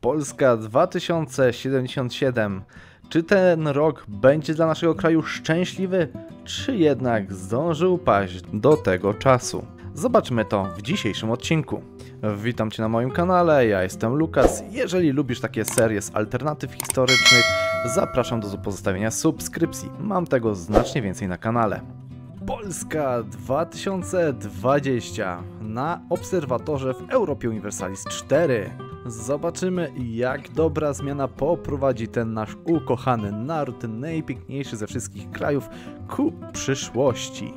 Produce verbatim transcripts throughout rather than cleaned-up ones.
Polska dwa tysiące siedemdziesiąt siedem. Czy ten rok będzie dla naszego kraju szczęśliwy, czy jednak zdąży upaść do tego czasu? Zobaczmy to w dzisiejszym odcinku. Witam Cię na moim kanale, ja jestem Lukas. Jeżeli lubisz takie serie z alternatyw historycznych, zapraszam do pozostawienia subskrypcji. Mam tego znacznie więcej na kanale. Polska dwa tysiące dwadzieścia na obserwatorze w Europie Universalis cztery. Zobaczymy, jak dobra zmiana poprowadzi ten nasz ukochany naród, najpiękniejszy ze wszystkich krajów, ku przyszłości.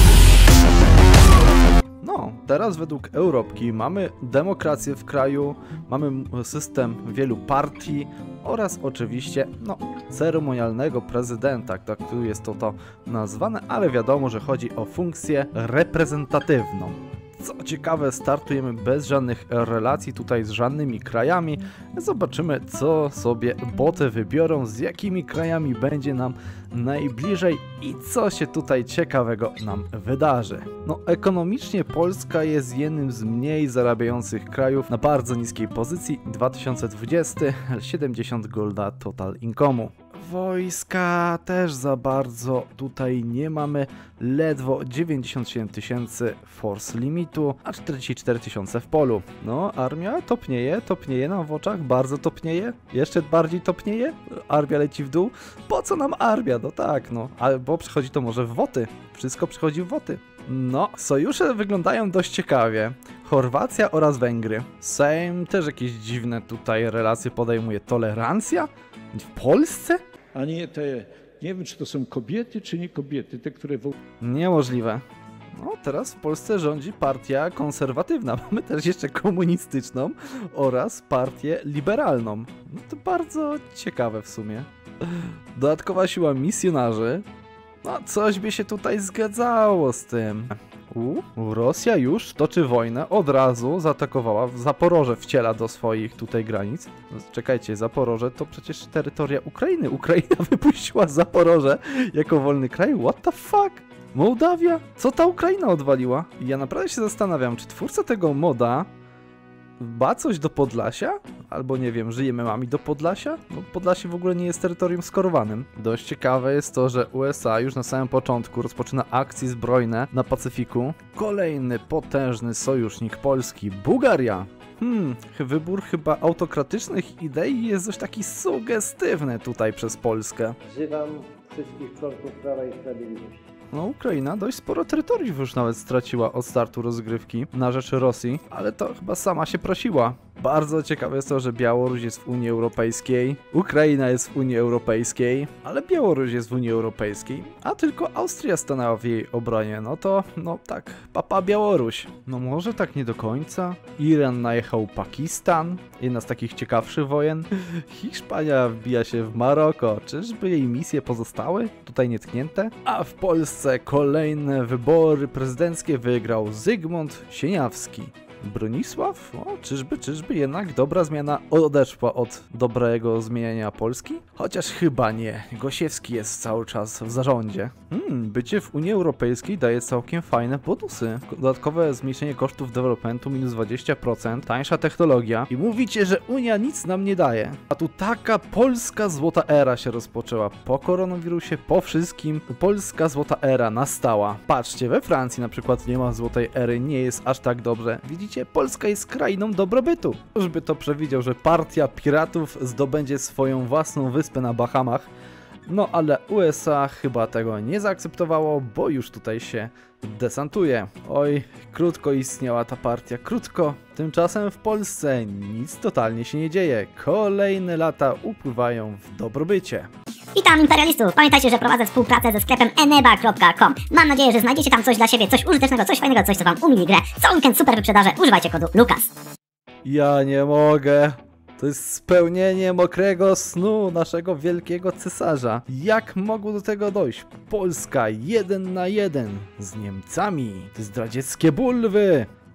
No, teraz według Europki mamy demokrację w kraju, mamy system wielu partii oraz oczywiście, no, ceremonialnego prezydenta, tak tu jest to, to nazwane, ale wiadomo, że chodzi o funkcję reprezentatywną. Co ciekawe, startujemy bez żadnych relacji tutaj z żadnymi krajami. Zobaczymy, co sobie boty wybiorą, z jakimi krajami będzie nam najbliżej i co się tutaj ciekawego nam wydarzy. No, ekonomicznie Polska jest jednym z mniej zarabiających krajów na bardzo niskiej pozycji. dwa tysiące dwudziesty, siedemdziesiąt golda total income'u. Wojska też za bardzo tutaj nie mamy, ledwo dziewięćdziesiąt siedem tysięcy force limitu, a czterdzieści cztery tysiące w polu. No, armia topnieje, topnieje nam w oczach, bardzo topnieje, jeszcze bardziej topnieje, armia leci w dół. Po co nam armia? No tak, no, albo przychodzi to może w woty, wszystko przychodzi w woty. No, sojusze wyglądają dość ciekawie. Chorwacja oraz Węgry. Sejm też jakieś dziwne tutaj relacje podejmuje. Tolerancja? W Polsce? A nie te, nie wiem, czy to są kobiety, czy nie kobiety, te, które... Niemożliwe. No, teraz w Polsce rządzi partia konserwatywna. Mamy też jeszcze komunistyczną oraz partię liberalną. No to bardzo ciekawe w sumie. Dodatkowa siła misjonarzy. No, coś by się tutaj zgadzało z tym. U, Rosja już toczy wojnę, od razu zaatakowała, Zaporoże wciela do swoich tutaj granic. No, czekajcie, Zaporoże to przecież terytoria Ukrainy. Ukraina wypuściła Zaporoże jako wolny kraj? What the fuck? Mołdawia? Co ta Ukraina odwaliła? Ja naprawdę się zastanawiam, czy twórca tego moda ma coś do Podlasia? Albo nie wiem, żyjemy mami do Podlasia? Bo Podlasie w ogóle nie jest terytorium skorowanym. Dość ciekawe jest to, że U S A już na samym początku rozpoczyna akcje zbrojne na Pacyfiku. Kolejny potężny sojusznik Polski, Bułgaria. Hmm, wybór chyba autokratycznych idei jest dość taki sugestywny tutaj przez Polskę. Wzywam wszystkich członków Prawa i Sprawiedliwości. No, Ukraina dość sporo terytoriów już nawet straciła od startu rozgrywki na rzecz Rosji, ale to chyba sama się prosiła. Bardzo ciekawe jest to, że Białoruś jest w Unii Europejskiej, Ukraina jest w Unii Europejskiej, ale Białoruś jest w Unii Europejskiej, a tylko Austria stanęła w jej obronie. No to, no tak, papa Białoruś. No może tak nie do końca. Iran najechał Pakistan, jedna z takich ciekawszych wojen. Hiszpania wbija się w Maroko. Czyżby jej misje pozostały tutaj nietknięte? A w Polsce kolejne wybory prezydenckie wygrał Zygmunt Sieniawski. Bronisław? O, czyżby, czyżby jednak dobra zmiana odeszła od dobrego zmieniania Polski? Chociaż chyba nie. Gosiewski jest cały czas w zarządzie. Hmm, bycie w Unii Europejskiej daje całkiem fajne bonusy. Dodatkowe zmniejszenie kosztów developmentu minus dwadzieścia procent, tańsza technologia i mówicie, że Unia nic nam nie daje. A tu taka polska złota era się rozpoczęła. Po koronawirusie, po wszystkim, polska złota era nastała. Patrzcie, we Francji na przykład nie ma złotej ery, nie jest aż tak dobrze. Widzicie? Polska jest krainą dobrobytu. Już by to przewidział, że partia piratów zdobędzie swoją własną wyspę na Bahamach. No ale U S A chyba tego nie zaakceptowało, bo już tutaj się desantuje. Oj, krótko istniała ta partia, krótko. Tymczasem w Polsce nic totalnie się nie dzieje. Kolejne lata upływają w dobrobycie. Witam imperialistów! Pamiętajcie, że prowadzę współpracę ze sklepem eneba kropka com. Mam nadzieję, że znajdziecie tam coś dla siebie, coś użytecznego, coś fajnego, coś co wam umili grę. Co weekend super wyprzedaże, używajcie kodu Lukas. Ja nie mogę. To jest spełnienie mokrego snu naszego wielkiego cesarza. Jak mogło do tego dojść? Polska jeden na jeden z Niemcami. Te zdradzieckie bulwy.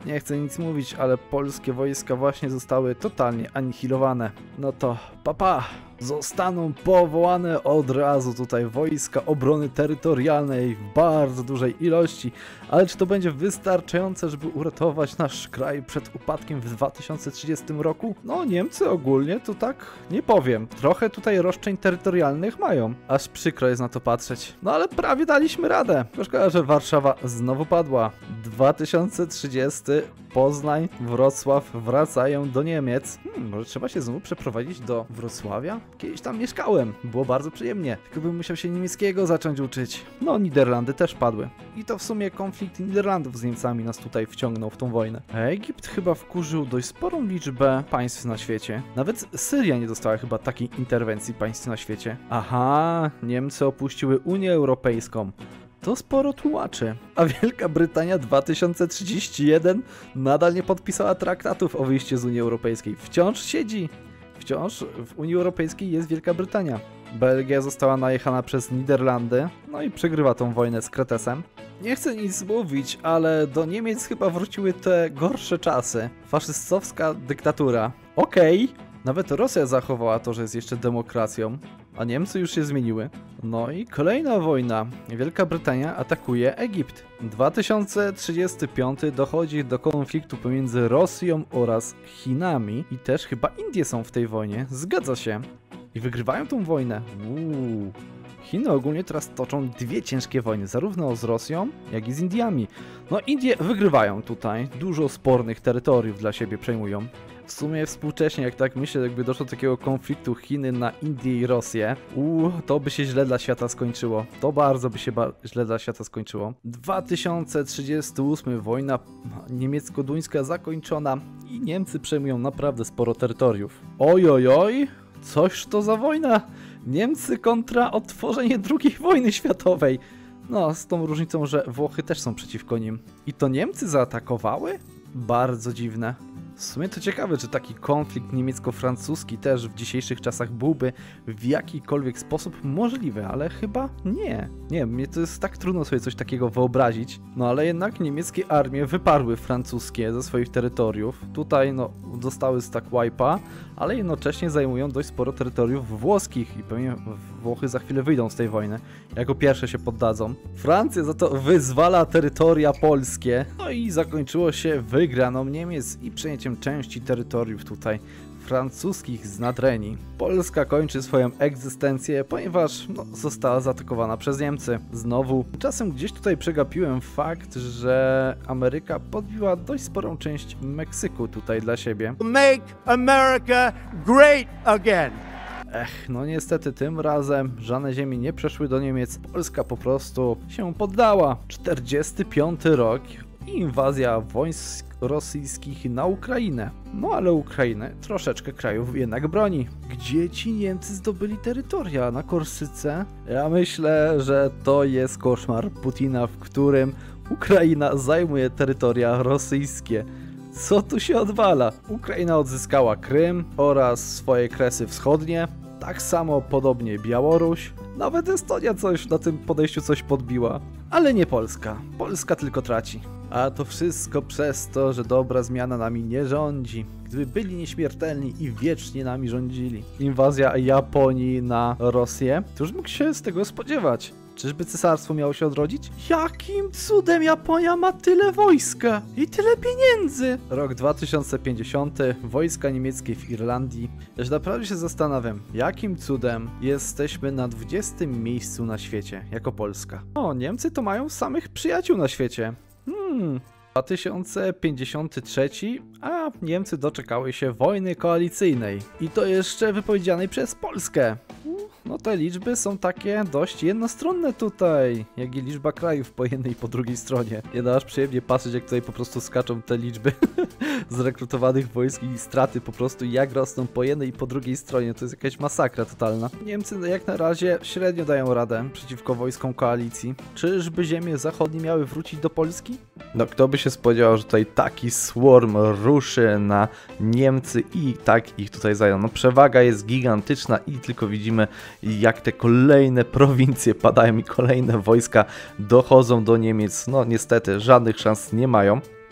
Nie chcę nic mówić, ale polskie wojska właśnie zostały totalnie anihilowane. No to papa! Zostaną powołane od razu tutaj wojska obrony terytorialnej w bardzo dużej ilości, ale czy to będzie wystarczające, żeby uratować nasz kraj przed upadkiem w dwa tysiące trzydziestym roku? No Niemcy ogólnie to tak nie powiem. Trochę tutaj roszczeń terytorialnych mają. Aż przykro jest na to patrzeć. No ale prawie daliśmy radę. Szkoda, że Warszawa znowu padła. dwa tysiące trzydziesty Poznań, Wrocław wracają do Niemiec. Hmm, może trzeba się znowu przeprowadzić do Wrocławia? Kiedyś tam mieszkałem, było bardzo przyjemnie. Tylko bym musiał się niemieckiego zacząć uczyć. No, Niderlandy też padły. I to w sumie konflikt Niderlandów z Niemcami nas tutaj wciągnął w tą wojnę. Egipt chyba wkurzył dość sporą liczbę państw na świecie. Nawet Syria nie dostała chyba takiej interwencji państw na świecie. Aha, Niemcy opuściły Unię Europejską. To sporo tłumaczy. A Wielka Brytania dwa tysiące trzydziesty pierwszy nadal nie podpisała traktatów o wyjściu z Unii Europejskiej. Wciąż siedzi. Wciąż w Unii Europejskiej jest Wielka Brytania. Belgia została najechana przez Niderlandy, no i przegrywa tą wojnę z Kretesem. Nie chcę nic mówić, ale do Niemiec chyba wróciły te gorsze czasy. Faszystowska dyktatura. Okej, okay. Nawet Rosja zachowała to, że jest jeszcze demokracją, a Niemcy już się zmieniły. No i kolejna wojna. Wielka Brytania atakuje Egipt. dwa tysiące trzydziesty piąty dochodzi do konfliktu pomiędzy Rosją oraz Chinami i też chyba Indie są w tej wojnie. Zgadza się. I wygrywają tą wojnę. Uuu. Chiny ogólnie teraz toczą dwie ciężkie wojny, zarówno z Rosją, jak i z Indiami. No Indie wygrywają tutaj, dużo spornych terytoriów dla siebie przejmują. W sumie współcześnie, jak tak myślę, jakby doszło do takiego konfliktu Chiny na Indię i Rosję, uuu, to by się źle dla świata skończyło. To bardzo by się ba źle dla świata skończyło. dwa tysiące trzydziesty ósmy wojna niemiecko-duńska zakończona i Niemcy przejmują naprawdę sporo terytoriów. Oj, oj, oj, coś to za wojna! Niemcy kontra odtworzenie drugiej wojny światowej. No, z tą różnicą, że Włochy też są przeciwko nim. I to Niemcy zaatakowały? Bardzo dziwne. W sumie to ciekawe, czy taki konflikt niemiecko-francuski też w dzisiejszych czasach byłby w jakikolwiek sposób możliwy, ale chyba nie. Nie, mnie to jest tak trudno sobie coś takiego wyobrazić. No ale jednak niemieckie armie wyparły francuskie ze swoich terytoriów. Tutaj no dostały stack wipe'a, ale jednocześnie zajmują dość sporo terytoriów włoskich i pewnie Włochy za chwilę wyjdą z tej wojny. Jako pierwsze się poddadzą. Francja za to wyzwala terytoria polskie. No i zakończyło się wygraną Niemiec i przejęciem części terytoriów tutaj francuskich z Nadrenii. Polska kończy swoją egzystencję, ponieważ no, została zaatakowana przez Niemcy. Znowu. Czasem gdzieś tutaj przegapiłem fakt, że Ameryka podbiła dość sporą część Meksyku tutaj dla siebie. Make America great again. Ech, no niestety tym razem żadne ziemie nie przeszły do Niemiec. Polska po prostu się poddała. czterdziesty piąty rok. Inwazja wojsk rosyjskich na Ukrainę. No ale Ukrainę troszeczkę krajów jednak broni. Gdzie ci Niemcy zdobyli terytoria? Na Korsyce? Ja myślę, że to jest koszmar Putina, w którym Ukraina zajmuje terytoria rosyjskie. Co tu się odwala? Ukraina odzyskała Krym oraz swoje kresy wschodnie. Tak samo podobnie Białoruś. Nawet Estonia coś na tym podejściu coś podbiła. Ale nie Polska. Polska tylko traci. A to wszystko przez to, że dobra zmiana nami nie rządzi. Gdyby byli nieśmiertelni i wiecznie nami rządzili. Inwazja Japonii na Rosję. Któż mógł się z tego spodziewać? Czyżby cesarstwo miało się odrodzić? Jakim cudem Japonia ma tyle wojska i tyle pieniędzy? Rok dwa tysiące pięćdziesiąty. Wojska niemieckie w Irlandii. Ja się naprawdę się zastanawiam, jakim cudem jesteśmy na dwudziestym miejscu na świecie, jako Polska. O, Niemcy to mają samych przyjaciół na świecie. Hmm... dwa tysiące pięćdziesiąty trzeci, a Niemcy doczekały się wojny koalicyjnej. I to jeszcze wypowiedzianej przez Polskę. No te liczby są takie dość jednostronne tutaj, jak i liczba krajów po jednej i po drugiej stronie. Nie da aż przyjemnie patrzeć, jak tutaj po prostu skaczą te liczby zrekrutowanych wojsk i straty po prostu jak rosną po jednej i po drugiej stronie. To jest jakaś masakra totalna. Niemcy jak na razie średnio dają radę przeciwko wojskom koalicji. Czyżby ziemie zachodnie miały wrócić do Polski? No kto by się spodziewał, że tutaj taki swarm ruszy na Niemcy i tak ich tutaj zajdą. No przewaga jest gigantyczna i tylko widzimy, jak te kolejne prowincje padają i kolejne wojska dochodzą do Niemiec. No niestety żadnych szans nie mają.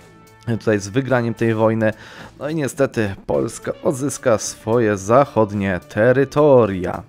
tutaj z wygraniem tej wojny. No i niestety Polska odzyska swoje zachodnie terytoria.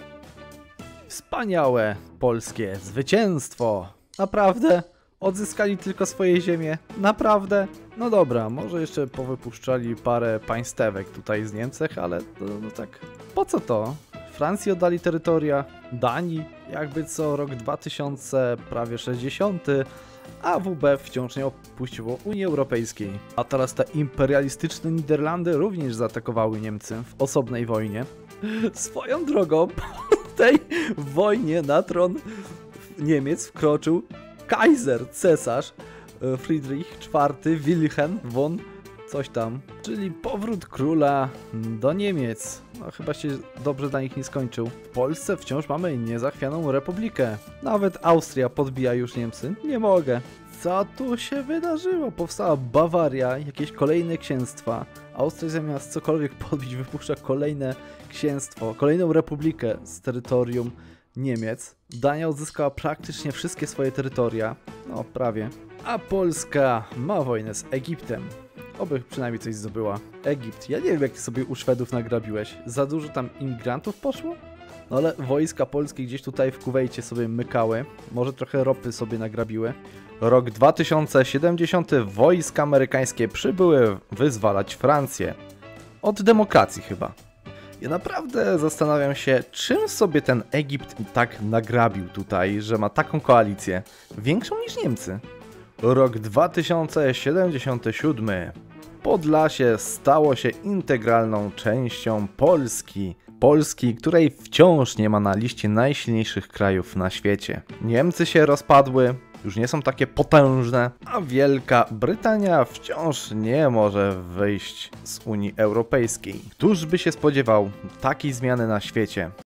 Wspaniałe polskie zwycięstwo. Naprawdę? Odzyskali tylko swoje ziemie? Naprawdę? No dobra, może jeszcze powypuszczali parę państewek tutaj z Niemczech, ale no, no tak, po co to? Francji oddali terytoria, Danii, jakby co rok dwa tysiące prawie sześćdziesiąty, a W B wciąż nie opuściło Unii Europejskiej. A teraz te imperialistyczne Niderlandy również zaatakowały Niemcy w osobnej wojnie. Swoją drogą po tej wojnie na tron Niemiec wkroczył Kaiser, cesarz Friedrich czwarty Wilhelm von coś tam, czyli powrót króla do Niemiec. No chyba się dobrze dla nich nie skończył. W Polsce wciąż mamy niezachwianą republikę. Nawet Austria podbija już Niemcy. Nie mogę. Co tu się wydarzyło? Powstała Bawaria, jakieś kolejne księstwa. Austria zamiast cokolwiek podbić wypuszcza kolejne księstwo, kolejną republikę z terytorium Niemiec. Dania odzyskała praktycznie wszystkie swoje terytoria. No, prawie. A Polska ma wojnę z Egiptem. Oby przynajmniej coś zdobyła. Egipt. Ja nie wiem, jak sobie u Szwedów nagrabiłeś. Za dużo tam imigrantów poszło? No ale wojska polskie gdzieś tutaj w Kuwejcie sobie mykały. Może trochę ropy sobie nagrabiły. Rok dwa tysiące siedemdziesiąty. Wojska amerykańskie przybyły wyzwalać Francję. Od demokracji chyba. Ja naprawdę zastanawiam się, czym sobie ten Egipt tak nagrabił tutaj, że ma taką koalicję. Większą niż Niemcy. Rok dwa tysiące siedemdziesiąty siódmy. Podlasie stało się integralną częścią Polski. Polski, której wciąż nie ma na liście najsilniejszych krajów na świecie. Niemcy się rozpadły, już nie są takie potężne, a Wielka Brytania wciąż nie może wyjść z Unii Europejskiej. Któż by się spodziewał takiej zmiany na świecie?